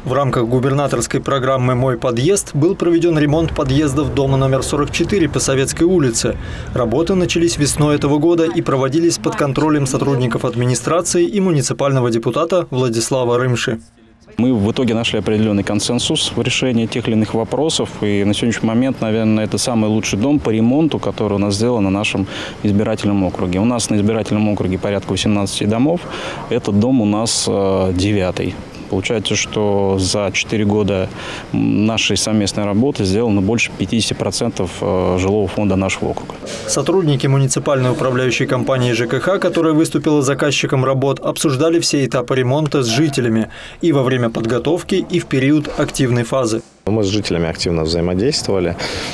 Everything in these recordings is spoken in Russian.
В рамках губернаторской программы «Мой подъезд» был проведен ремонт подъездов дома номер 44 по Советской улице. Работы начались весной этого года и проводились под контролем сотрудников администрации и муниципального депутата Владислава Рымши. Мы в итоге нашли определенный консенсус в решении тех или иных вопросов. И на сегодняшний момент, наверное, это самый лучший дом по ремонту, который у нас сделан на нашем избирательном округе. У нас на избирательном округе порядка 18 домов. Этот дом у нас 9-й. Получается, что за 4 года нашей совместной работы сделано больше 50% жилого фонда нашего округа. Сотрудники муниципальной управляющей компании ЖКХ, которая выступила заказчиком работ, обсуждали все этапы ремонта с жителями и во время подготовки, и в период активной фазы. Мы с жителями активно взаимодействовали.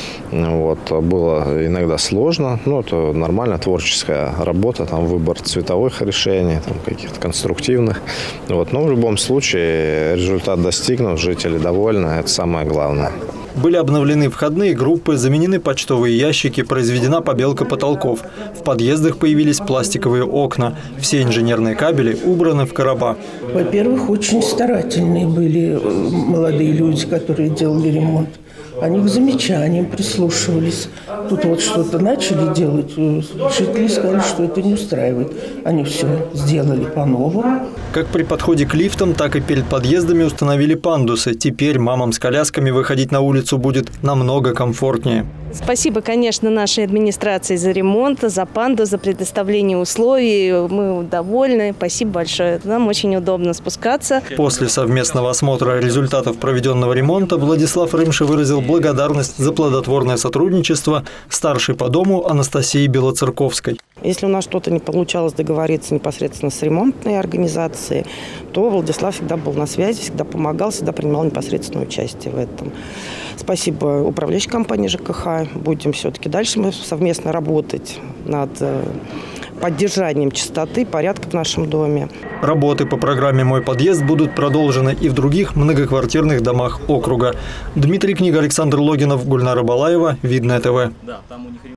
Было иногда сложно, но это нормальная творческая работа, там выбор цветовых решений, там каких-то конструктивных. Но в любом случае результат достигнут, жители довольны, это самое главное. Были обновлены входные группы, заменены почтовые ящики, произведена побелка потолков. В подъездах появились пластиковые окна. Все инженерные кабели убраны в короба. Во-первых, очень старательные были молодые люди, которые делали ремонт. Они к замечаниям прислушивались. Тут вот что-то начали делать, жители сказали, что это не устраивает. Они все сделали по-новому. Как при подходе к лифтам, так и перед подъездами установили пандусы. Теперь мамам с колясками выходить на улицу будет намного комфортнее. Спасибо, конечно, нашей администрации за ремонт, за пандус, за предоставление условий. Мы довольны. Спасибо большое. Нам очень удобно спускаться. После совместного осмотра результатов проведенного ремонта Владислав Рымши выразил благодарность за плодотворное сотрудничество старшей по дому Анастасии Белоцерковской. Если у нас что-то не получалось договориться непосредственно с ремонтной организацией, то Владислав всегда был на связи, всегда помогал, всегда принимал непосредственное участие в этом. Спасибо управляющей компании ЖКХ. Будем все-таки дальше мы совместно работать над поддержанием чистоты и порядка в нашем доме. Работы по программе «Мой подъезд» будут продолжены и в других многоквартирных домах округа. Дмитрий Книга, Александр Логинов, Гульнара Балаева, Видное ТВ.